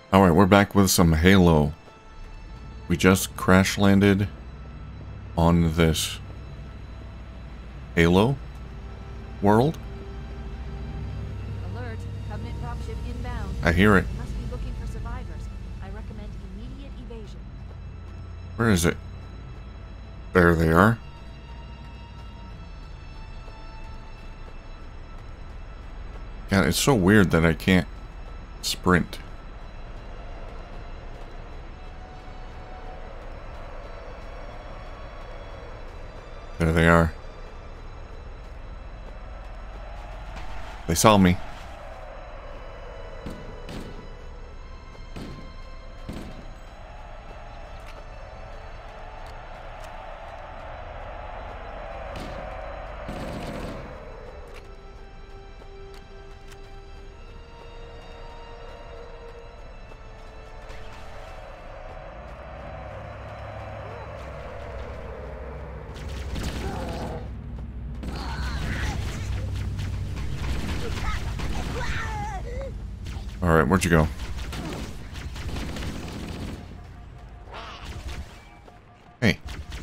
Alright, we're back with some Halo. We just crash landed on this Halo world. Alert, Covenant dropship inbound. I hear it. You must be looking for survivors. I recommend immediate evasion. Where is it? There they are. God, it's so weird that I can't sprint. There they are. They saw me. Alright, where'd you go? Hey.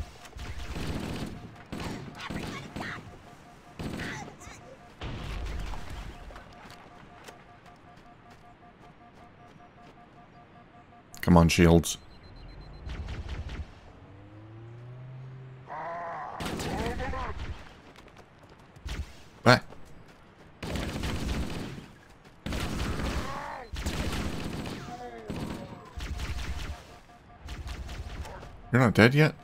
Come on, shields. What? You're not dead yet?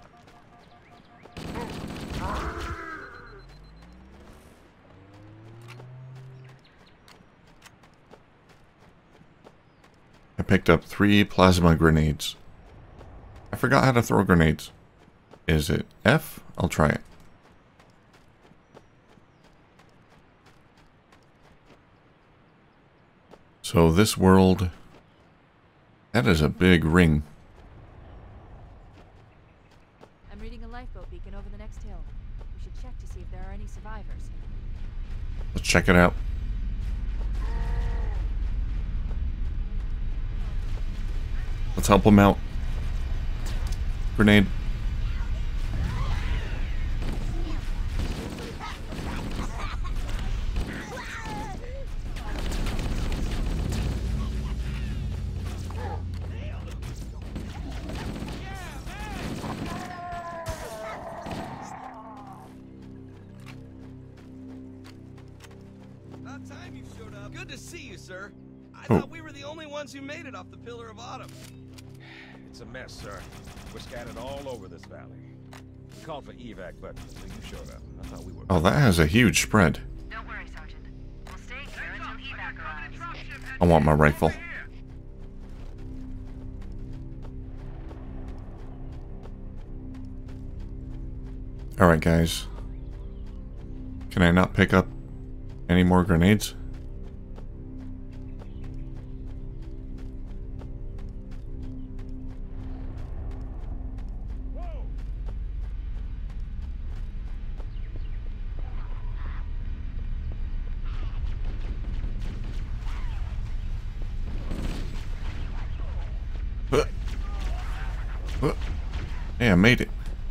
I picked up 3 plasma grenades. I forgot how to throw grenades. Is it F? I'll try it. So this world... That is a big ring. I'm reading a lifeboat beacon over the next hill. We should check to see if there are any survivors. Let's check it out. Let's help him out. Grenade. About time you showed up. Good to see you, sir. I thought we were the only ones who made it off the Pillar of Autumn. It's a mess, sir. We're scattered all over this valley. We called for evac, but you showed up. I thought we were... Oh, that has a huge spread. Don't worry, Sergeant. We'll stay here until evac arrives. I want my rifle. Alright, guys. Can I not pick up any more grenades? Hey, I made it.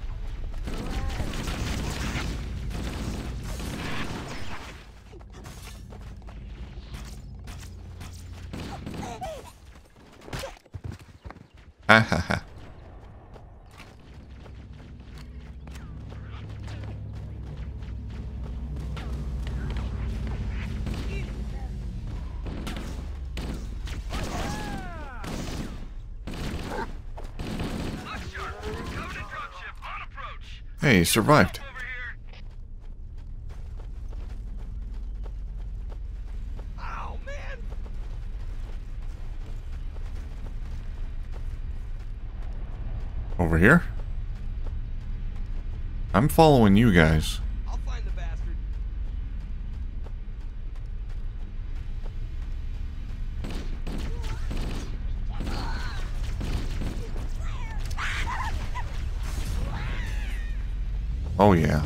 Ha ha ha. Hey, he survived. Oh, man. Over here? I'm following you guys. I'll find the bastard. Oh yeah.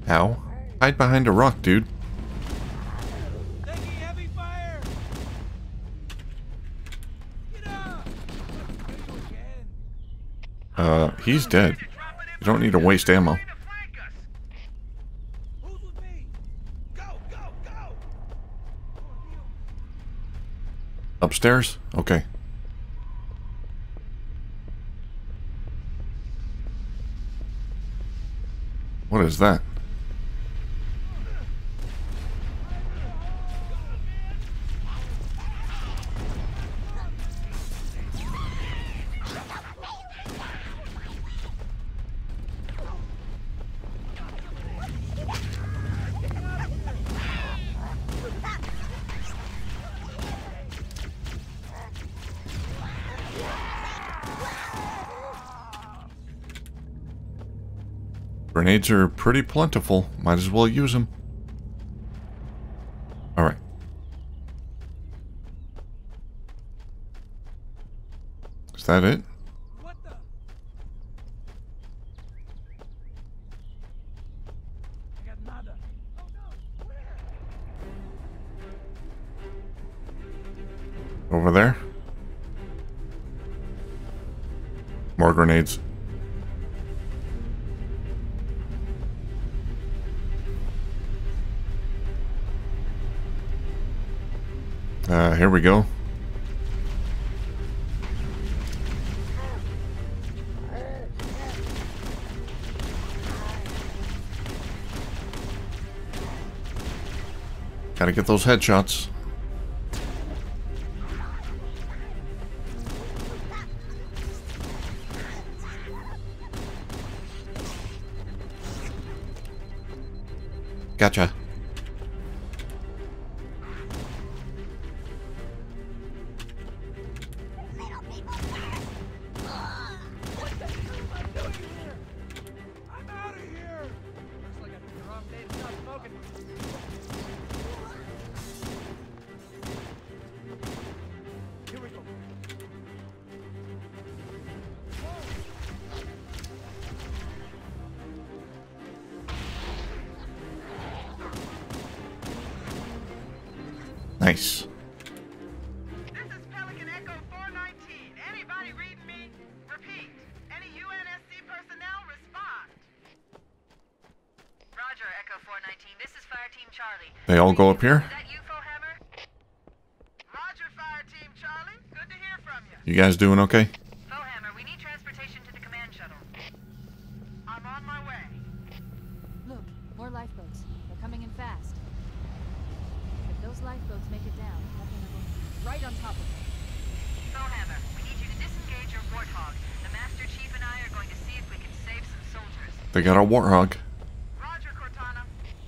Ow. Hide behind a rock, dude. Taking heavy fire. Get up. He's dead. You don't need to waste ammo. Who's with me? Go, go, go. Upstairs? Okay. What is that? Grenades are pretty plentiful. Might as well use them. Alright. Is that it? What the? I got nada. Oh no, where? Over there? More grenades. Here we go. Gotta get those headshots. Gotcha. I'm out of here. Looks like I picked the wrong day to stop smoking. Here we go. Nice. This is Pelican Echo 419. Anybody reading me? Repeat. Any UNSC personnel respond. Roger, Echo 419. This is Fire Team Charlie. They all go up here? Is that you, Hammer? Roger, Fire Team Charlie. Good to hear from you. You guys doing okay? Hammer, we need transportation to the command shuttle. I'm on my way. Look, more lifeboats. They're coming in fast. If those lifeboats make it down, that means they're going to be right on top of it. Hammer, we need you to disengage your Warthog. The Master Chief and I are going to see if we can save some soldiers. They got a Warthog. Roger, Cortana.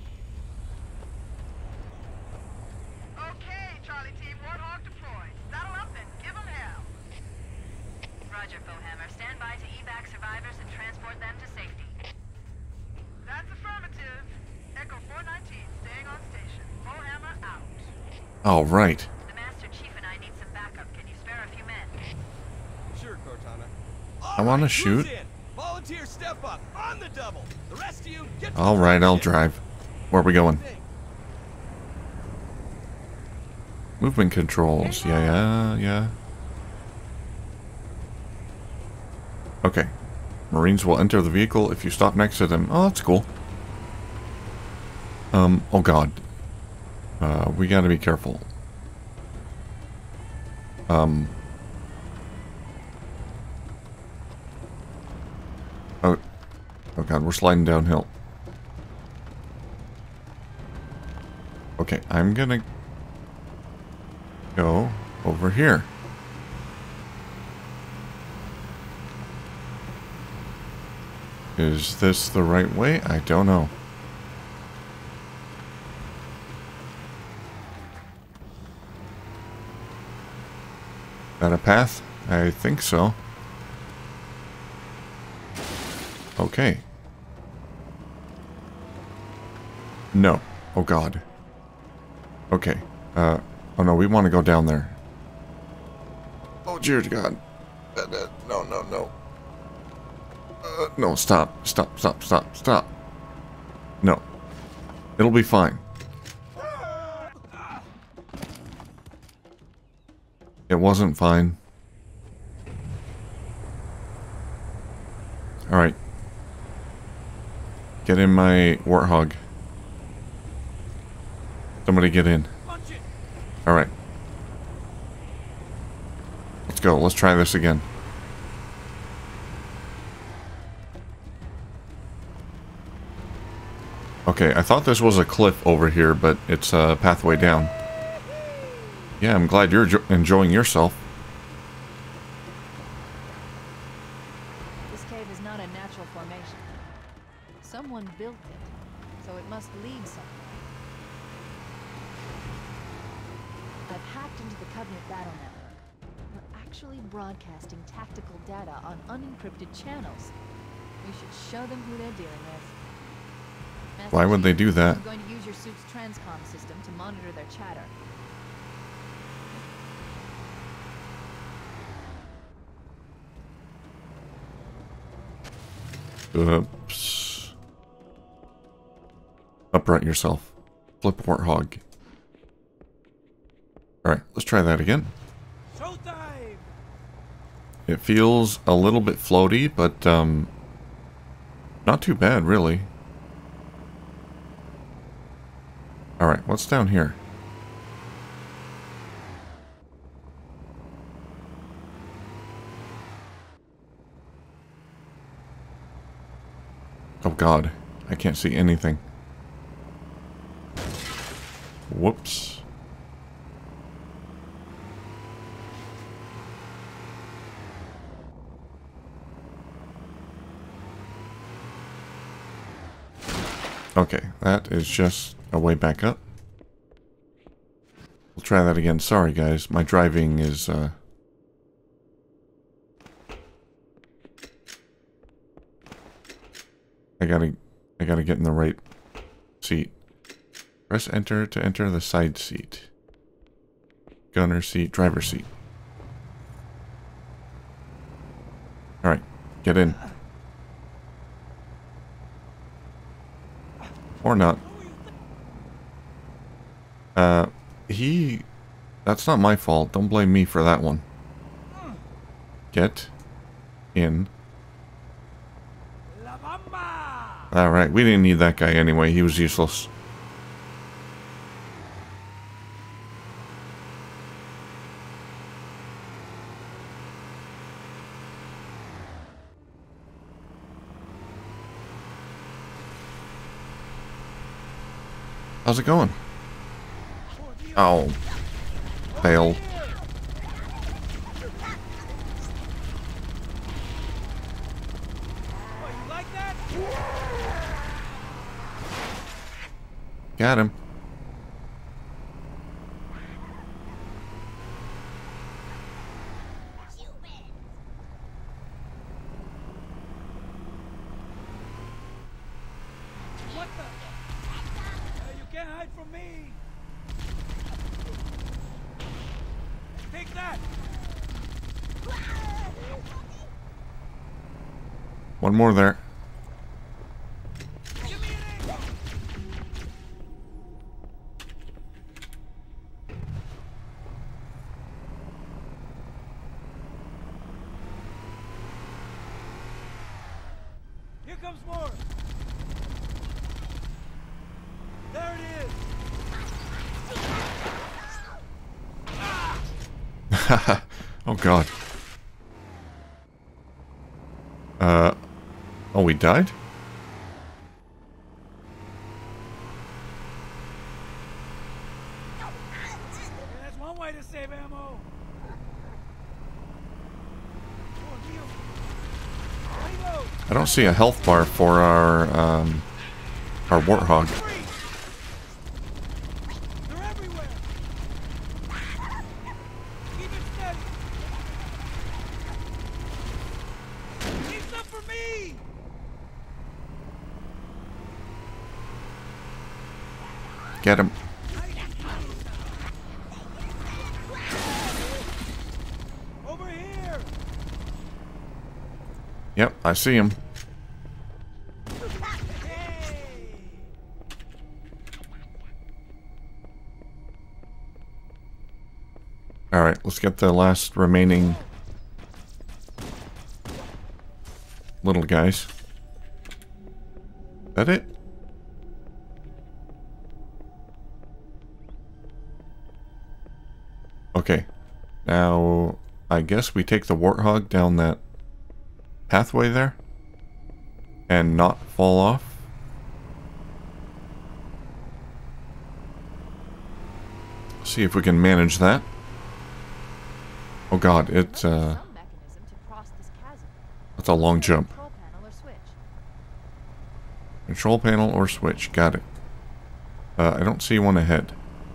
Okay, Charlie Team, Warthog deployed. Saddle up and give them hell. Roger, Hammer. Stand by to evac survivors and transport them to safety. That's affirmative. Echo 419, staying on station. Hammer out. All right. The Master Chief and I need some backup. Can you spare a few men? Sure, Cortana. I want to Who's shoot. in? Volunteer step up on the double. The rest of you get to All the right, I'll ship. drive. Where are we going? Thing. Movement controls. Yeah. Okay. Marines will enter the vehicle if you stop next to them. Oh, that's cool. Oh god. We gotta be careful. Oh god, we're sliding downhill. Okay, I'm gonna go over here. Is this the right way? I don't know. That a path? I think so. Okay. No. Oh god. Okay. Oh no, we want to go down there. Oh dear god. No. No, stop. Stop. No. It'll be fine. It wasn't fine. Alright. Get in my Warthog. Somebody get in. Alright. Let's go. Let's try this again. Okay, I thought this was a cliff over here, but it's a pathway down. Yeah, I'm glad you're enjoying yourself. This cave is not a natural formation. Someone built it, so it must lead somewhere. I've hacked into the Covenant battle network. We're actually broadcasting tactical data on unencrypted channels. We should show them who they're dealing with. Master Why would Chief, they do that? I'm going to use your suit's transcom system to monitor their chatter. Oops. Upright yourself. Flip Warthog. Alright, let's try that again. Showtime! It feels a little bit floaty, but not too bad, really. Alright, what's down here? Oh god, I can't see anything. Whoops. Okay, that is just a way back up. We'll try that again. Sorry guys, my driving is I gotta get in the right seat. Press enter to enter the side seat. Gunner seat, driver seat. Alright, get in. Or not. That's not my fault. Don't blame me for that one. Get in. Alright, we didn't need that guy anyway. He was useless. How's it going? Oh. Fail. Got him. What the? You can't hide from me. Take that. One more there. Here comes more. There it is. Oh god. Oh, we died? That's one way to save ammo. I don't see a health bar for our Warthog. They're everywhere. Keep it steady. Keep some for me. Get him. Over here. Yep, I see him. Hey. Alright, let's get the last remaining little guys. Is that it? Okay. Now, I guess we take the Warthog down that pathway there and not fall off. See if we can manage that. Oh god, it's Some mechanism to cross this chasm. that's a long jump. Control panel or switch. Control panel or switch, got it. I don't see one ahead.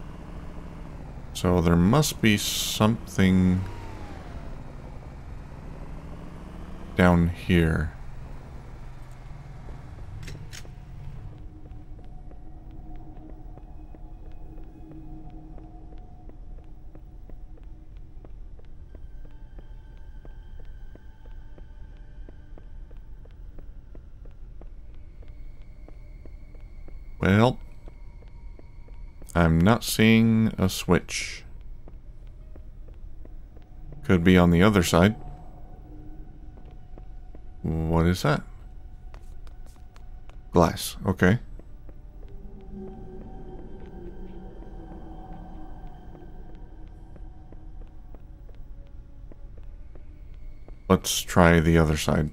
So there must be something down here. Well, I'm not seeing a switch. Could be on the other side. What is that? Glass, okay. Let's try the other side.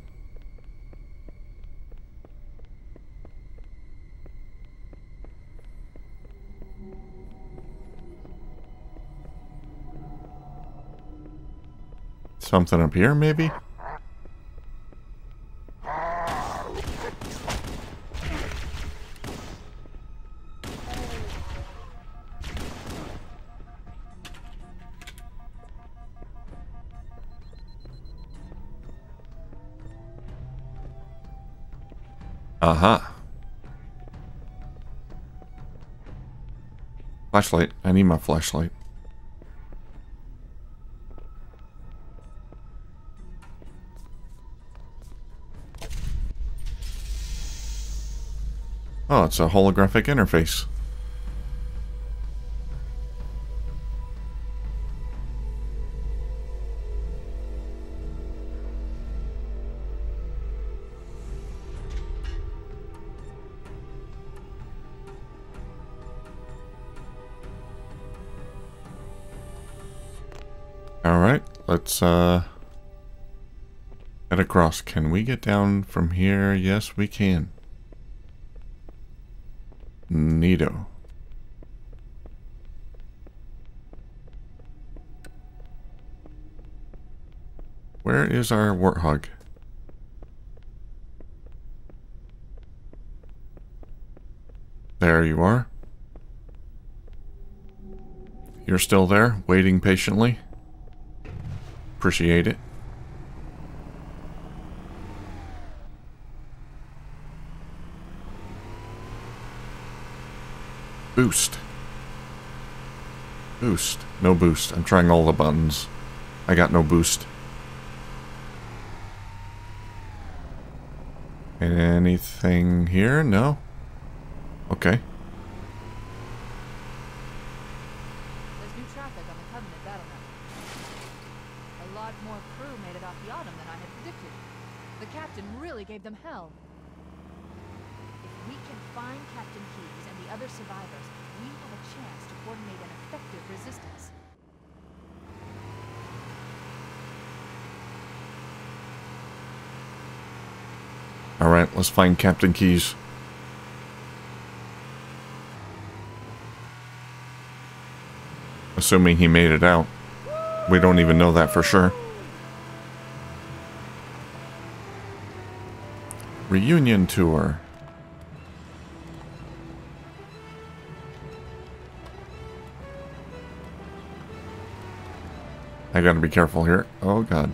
Something up here, maybe? Aha. Flashlight. I need my flashlight. Oh, it's a holographic interface. Alright, let's head across. Can we get down from here? Yes, we can. Neato. Where is our Warthog? There you are. You're still there, waiting patiently. Appreciate it. Boost. Boost. No boost. I'm trying all the buttons. I got no boost. Anything here? No? Okay. There's new traffic on the Covenant battle network. A lot more crew made it off the Autumn than I had predicted. The captain really gave them hell. If we can find Captain Keyes and the other survivors, we have a chance to coordinate an effective resistance. Alright, let's find Captain Keyes. Assuming he made it out. We don't even know that for sure. Reunion tour. I gotta be careful here. Oh god.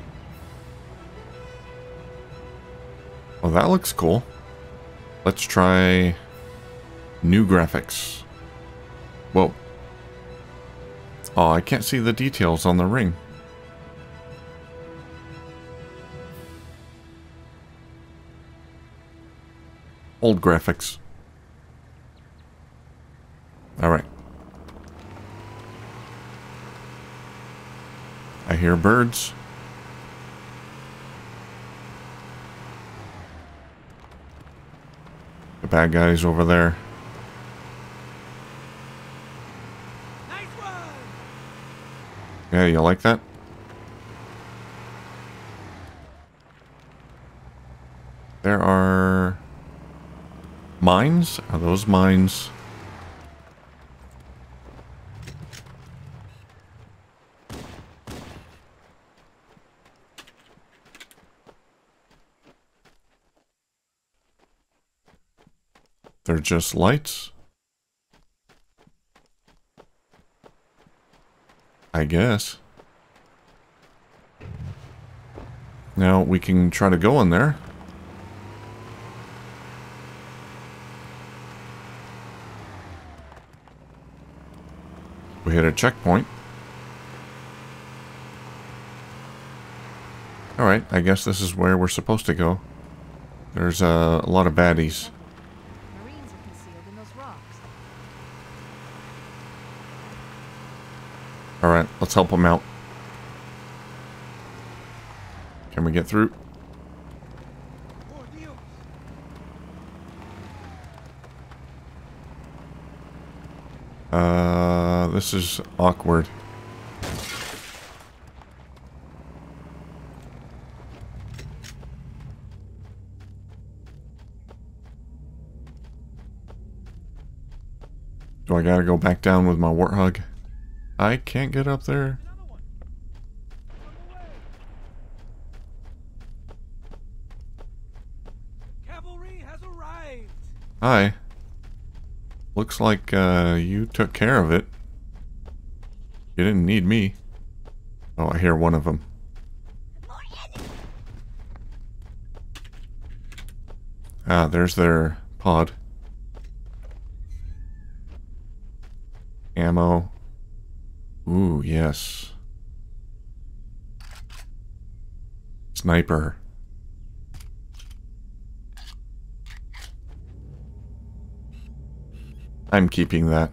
Oh, that looks cool. Let's try new graphics. Whoa. Oh, I can't see the details on the ring. Old graphics. Alright. hear birds. The bad guy's over there. Nice run. Yeah, you like that? There are mines? Are those mines? They're just lights? I guess. Now we can try to go in there. We hit a checkpoint. Alright, I guess this is where we're supposed to go. There's a lot of baddies. Marines are concealed in those rocks. Alright, let's help them out. Can we get through? This is awkward. Do I gotta go back down with my Warthog? I can't get up there. Cavalry has arrived. Hi. Looks like you took care of it. You didn't need me. Oh, I hear one of them. Ah, there's their pod. Ammo. Ooh, yes. Sniper. I'm keeping that.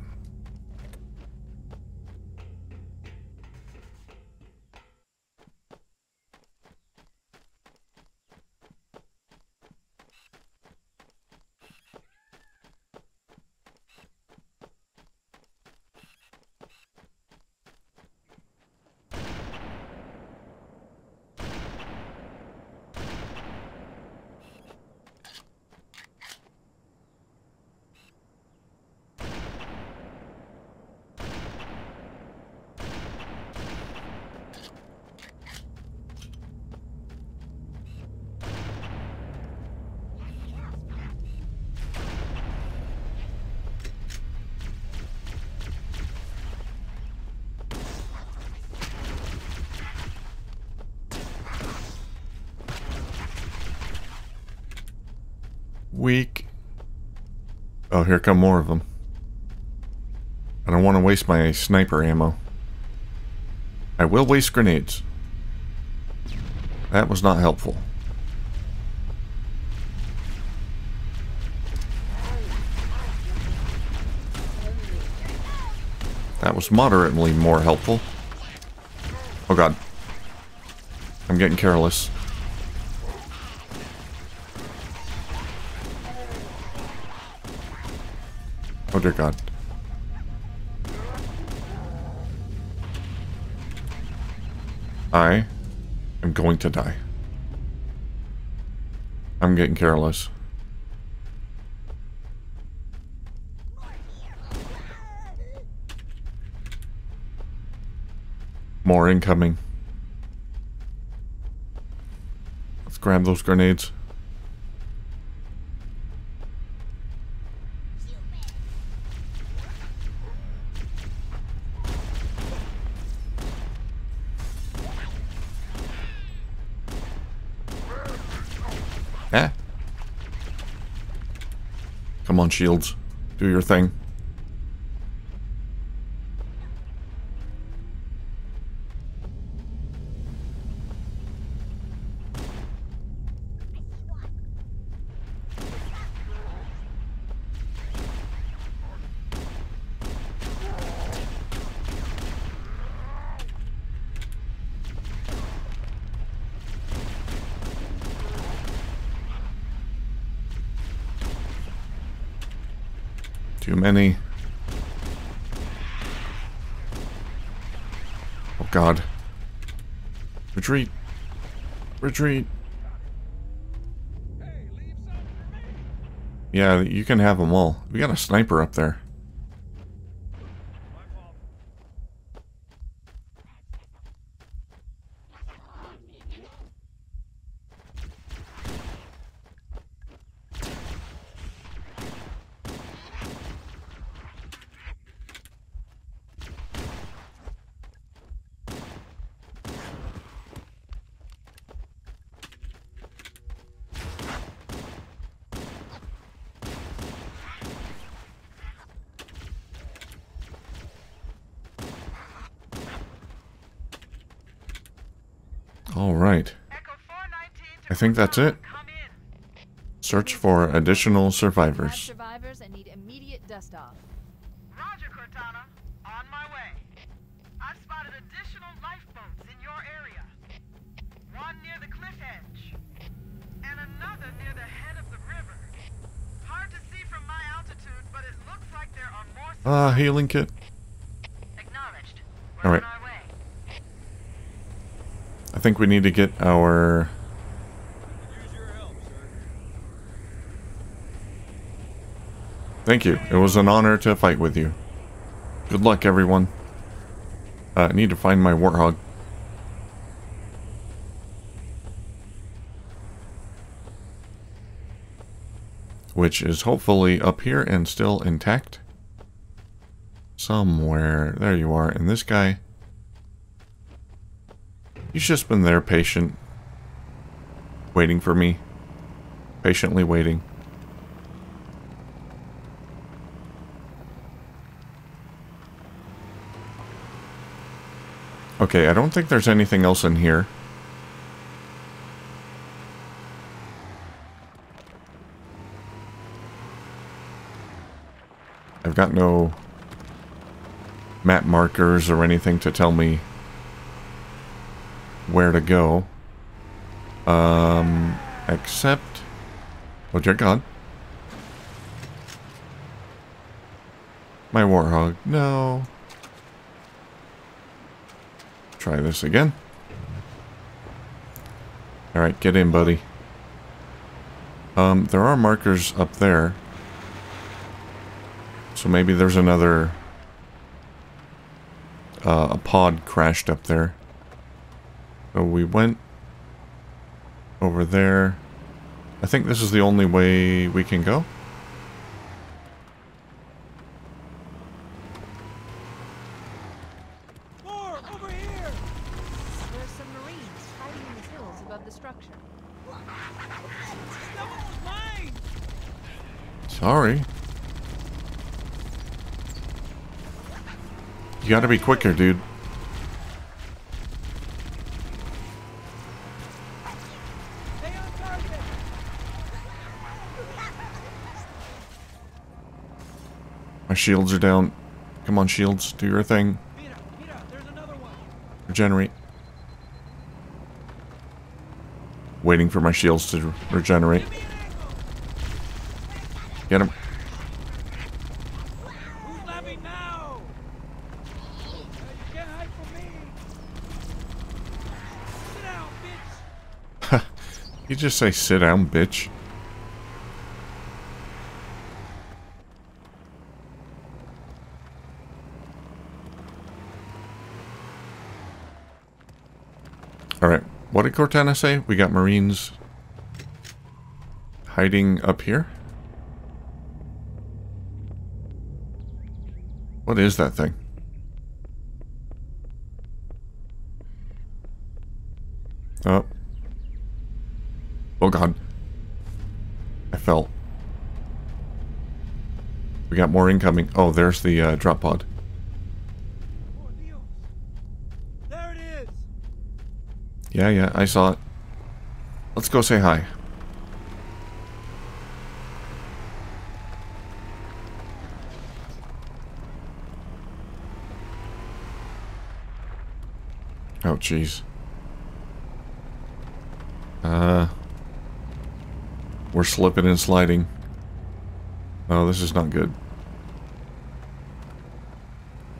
Weak. Oh, here come more of them. I don't want to waste my sniper ammo. I will waste grenades. That was not helpful. That was moderately more helpful. Oh god. I'm getting careless. Oh dear god. I am going to die. I'm getting careless. More incoming. Let's grab those grenades. Eh? Come on, shields. Do your thing. Too many. Oh god. Retreat. Retreat. Yeah, you can have them all. We got a sniper up there. All right. I think that's it. Search for additional survivors. Survivors and need immediate dust off. Roger, Cortana. On my way. I've spotted additional lifeboats in your area. One near the cliff edge, and another near the head of the river. Hard to see from my altitude, but it looks like there are more. Healing kit. Acknowledged. All right. On our way. I think we need to get our... Thank you. It was an honor to fight with you. Good luck, everyone. I need to find my Warthog. Which is hopefully up here and still intact. Somewhere. There you are. And this guy... He's just been there, patient. Waiting for me. Patiently waiting. Okay, I don't think there's anything else in here. I've got no map markers or anything to tell me where to go. Except... Oh dear God. My Warthog. No. Try this again. Alright, get in, buddy. There are markers up there. So maybe there's another... a pod crashed up there. So we went over there. I think this is the only way we can go. More over here. There's some Marines hiding in the hills above the structure. That one was mine. Sorry. You gotta be quicker, dude. Stay on target. My shields are down. Come on, shields. Do your thing. Mira, there's another one. Regenerate. Waiting for my shields to regenerate. Give me an angle. Get him. Who's laughing now? You can't hide from me. Sit down, bitch. You just say sit down, bitch. Alright, what did Cortana say? We got Marines hiding up here? What is that thing? Oh. Oh god. I fell. We got more incoming. Oh, there's the drop pod. Oh, Dios. There it is. Yeah, I saw it. Let's go say hi. Oh, jeez. We're slipping and sliding. Oh, this is not good.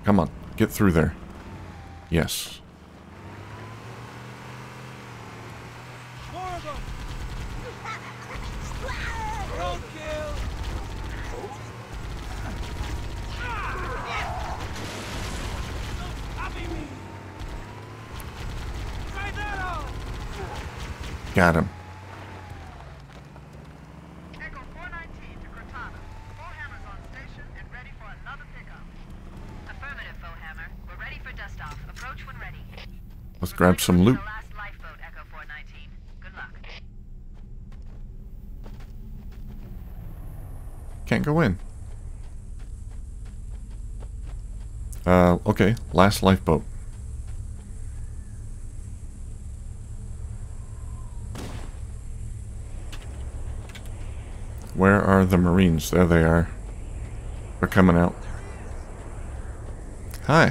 Come on. Get through there. Yes. More of them! Roadkill! Copy me! Try that out! Got him. Echo 419 to Cortana. Bowhammer's on station and ready for another pickup. Affirmative, Bowhammer. We're ready for dust off. Approach when ready. Let's grab some loot. The last lifeboat, Echo 419. Good luck. Can't go in. Okay. Last lifeboat. Where are the Marines? There they are. They're coming out. Hi.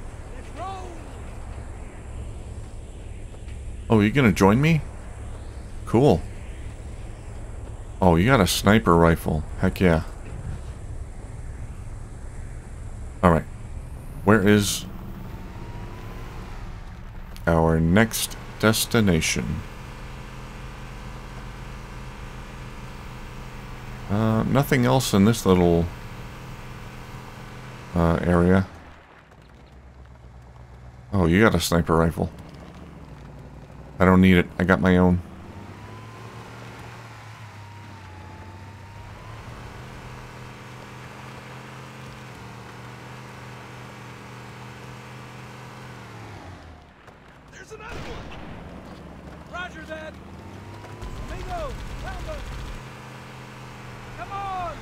Oh, you gonna join me? Cool. Oh, you got a sniper rifle. Heck yeah. Alright. Where is our next destination? Nothing else in this little area. Oh, you got a sniper rifle. I don't need it. I got my own. There's another one! Roger that! Bingo! Rambo! Come on!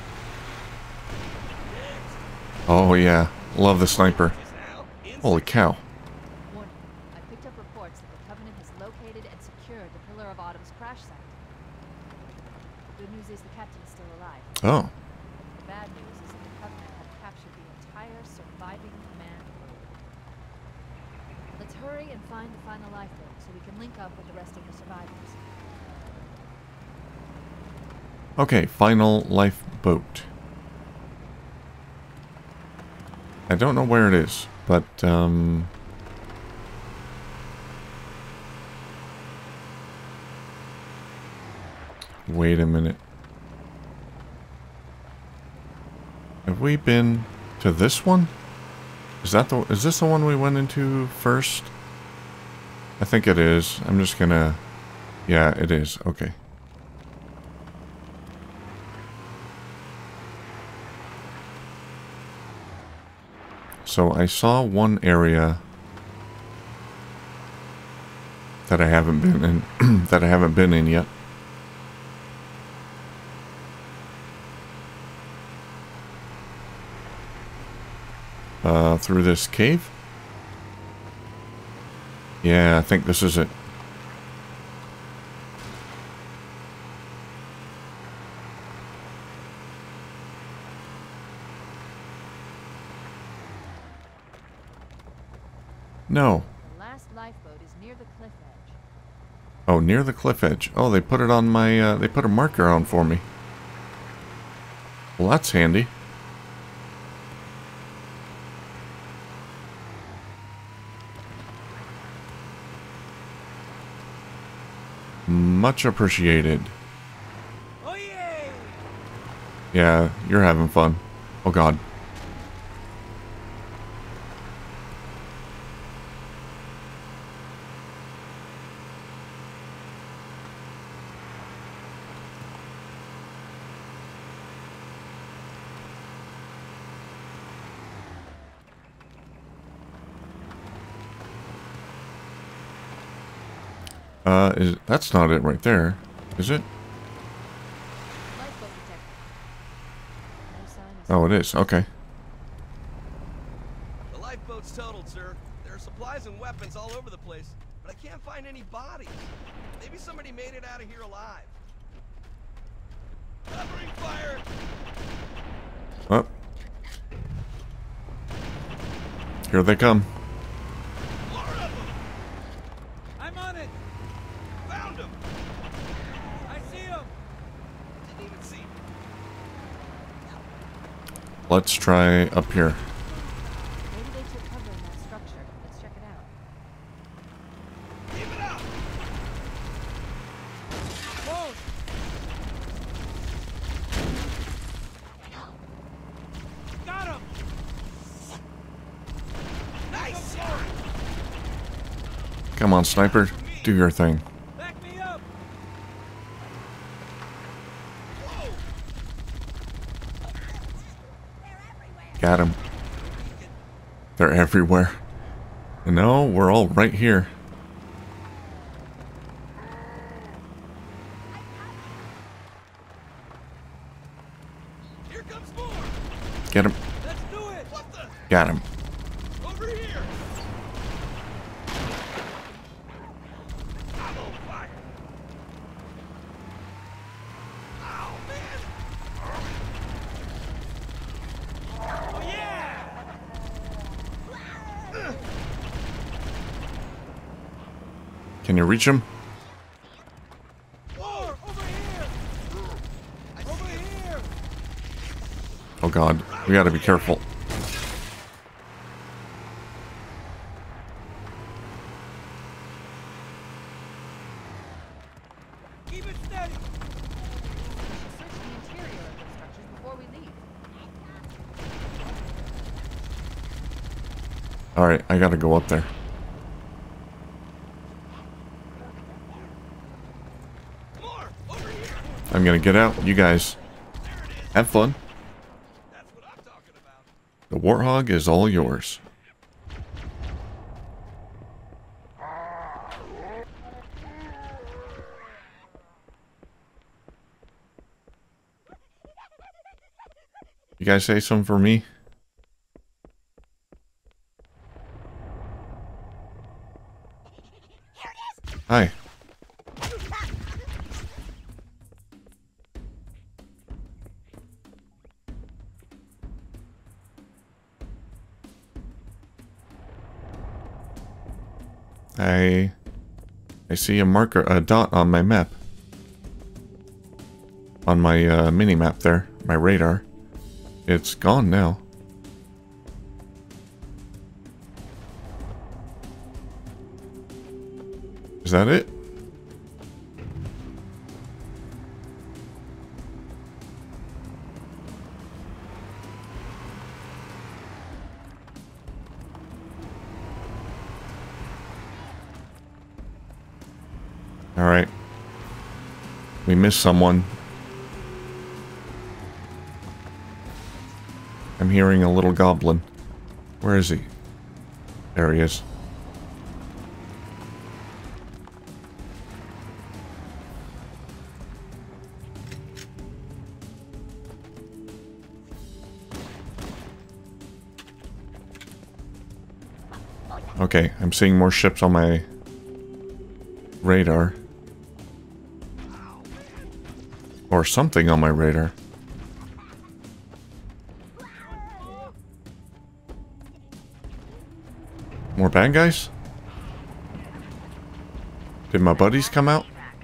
Oh yeah. Love the sniper. Holy cow. Warning. I picked up reports that the Covenant has located and secured the Pillar of Autumn's crash site. The good news is the captain is still alive. Oh. The bad news is that the Covenant have captured the entire surviving command crew. Let's hurry and find the final lifeboat so we can link up with the rest of the survivors. Okay, final lifeboat. I don't know where it is, but wait a minute. Have we been to this one? Is this the one we went into first? I think it is. I'm just gonna... Yeah, it is. Okay. So I saw one area that I haven't been in that I haven't been in yet. Through this cave? Yeah, I think this is it. No. The last lifeboat is near the cliff edge. Oh, near the cliff edge. Oh, they put it on my, they put a marker on for me. Well, that's handy. Much appreciated. Oh yay! Yeah, you're having fun. Oh god. That's not it right there, is it? Lifeboat detected. No sign of... Oh, it is. Okay. The lifeboat's totaled, sir. There are supplies and weapons all over the place, but I can't find any bodies. Maybe somebody made it out of here alive. Covering fire! Oh. Here they come. More of them! I'm on it! Found him! I see him! Didn't even see him. Let's try up here. Maybe they Come on, sniper. Do your thing. Back me up! Got him. They're everywhere. No, we're all right here. Here comes more! Get him. Let's do it! What the? Got him. Over here! I'm on fire! Ow, man! Oh, yeah! Can you reach him? More! Over here! Over here! Oh god, we gotta be careful. Keep it steady! We should search the interior of the structures before we leave. Alright, I gotta go up there. More! Over here! I'm gonna get out. You guys There it is! have fun. That's what I'm talking about. The Warthog is all yours. You guys say something for me? Hi. I see a marker, a dot on my map. On my mini map there, my radar. It's gone now. Is that it? Alright. We missed someone. I'm hearing a little goblin. Where is he? There he is. Okay, I'm seeing more ships on my radar. Or something on my radar. More bad guys? Did my buddies come out?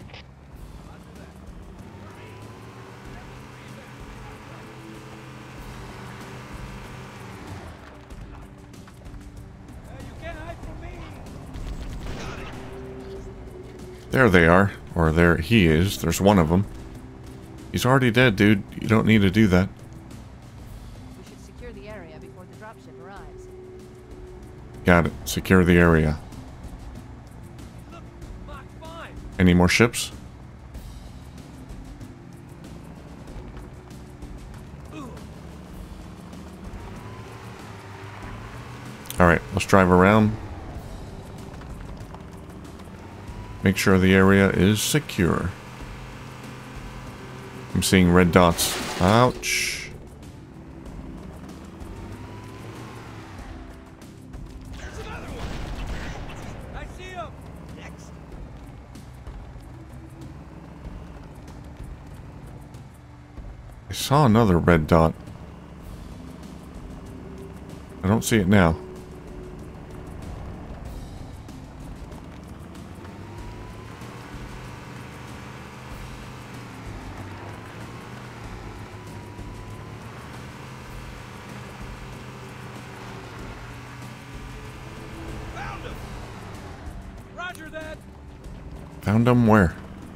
You can't hide from me! There they are. Or there he is. There's one of them. He's already dead, dude. You don't need to do that. We should secure the area before the dropship arrives. Got it. Secure the area. Look, Mach 5! Any more ships? Alright, let's drive around. Make sure the area is secure. I'm seeing red dots. Ouch. There's another one! I see him! Next! I saw another red dot. I don't see it now. Found him! Roger that! Found him where?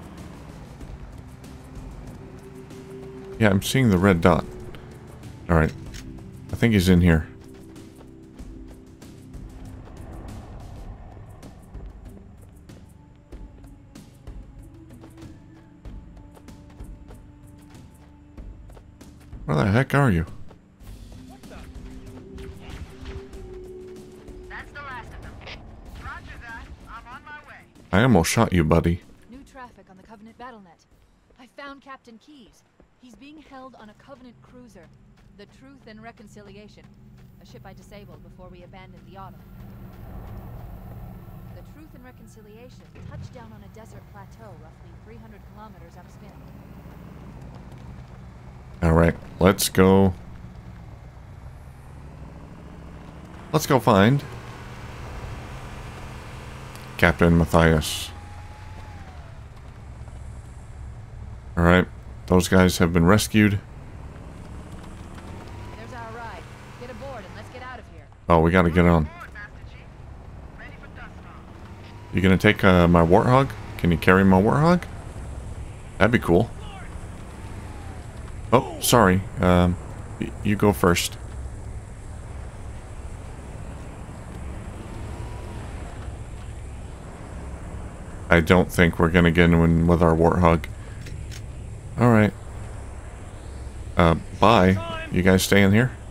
Yeah, I'm seeing the red dot. Alright. I think he's in here. heck are you? That's the last of them. Roger that. I'm on my way. I almost shot you, buddy. New traffic on the Covenant BattleNet. I found Captain Keyes. He's being held on a Covenant cruiser, the Truth and Reconciliation, a ship I disabled before we abandoned the Autumn. The Truth and Reconciliation touched down on a desert plateau roughly 300 kilometers upspin. Alright, let's go. Let's go find Captain Matthias. Alright, those guys have been rescued. There's our ride. Get aboard and let's get out of here. Oh, we gotta get on. Forward, Master Chief. Ready for dust off. You gonna take my Warthog? Can you carry my Warthog? That'd be cool. Oh, sorry. You go first. I don't think we're gonna get in with our Warthog. Alright. Bye. You guys stay in here?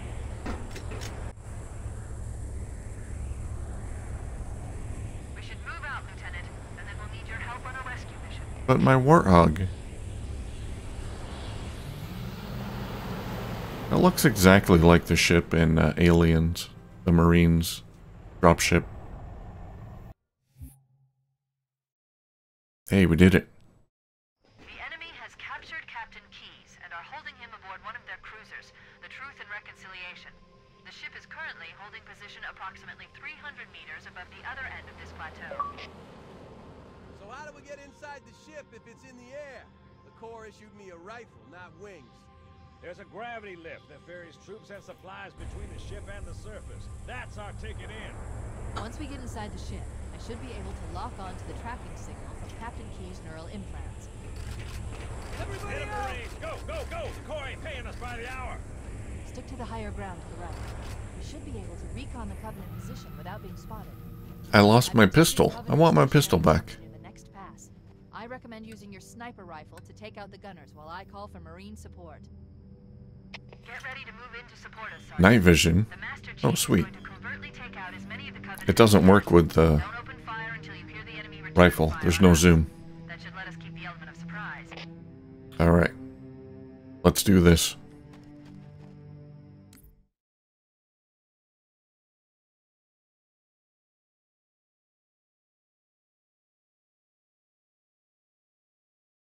We should move out, Lieutenant, and then we'll need your help on a rescue mission. But my Warthog... It looks exactly like the ship in Aliens, the Marines dropship. Hey, we did it. The enemy has captured Captain Keyes and are holding him aboard one of their cruisers, the Truth and Reconciliation. The ship is currently holding position approximately 300 meters above the other end of this plateau. So how do we get inside the ship if it's in the air? The Corps issued me a rifle, not wings. There's a gravity lift that ferries troops and supplies between the ship and the surface. That's our ticket in. Once we get inside the ship, I should be able to lock on to the tracking signal from Captain Keyes' neural implants. Everybody Hit 'em, out! Marines! Go, go, go! The Corps ain't paying us by the hour. Stick to the higher ground to the right. We should be able to recon the Covenant position without being spotted. I lost my pistol. I want my pistol back. In the next pass. I recommend using your sniper rifle to take out the gunners while I call for Marine support. Get ready to move in to support us, Sergeant. Night vision. The Master Chief Oh, is sweet. going to covertly take out as many of the Covenant It doesn't work with the Don't open fire until you hear the enemy return rifle. fire There's on no us. zoom. That should let us keep the element of surprise. Alright. Let's do this.